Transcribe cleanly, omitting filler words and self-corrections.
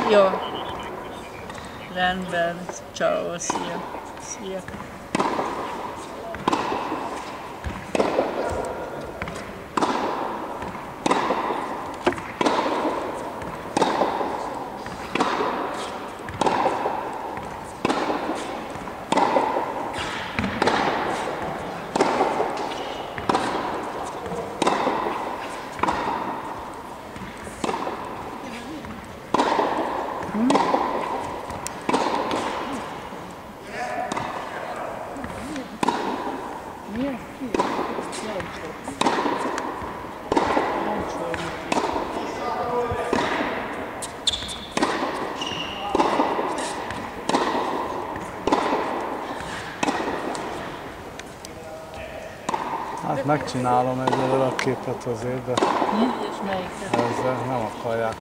Jó. Rendben. Ciao, szia. Szia. Hát megcsinálom egyelőre a képet azért, de És melyiket? ezzel nem akarják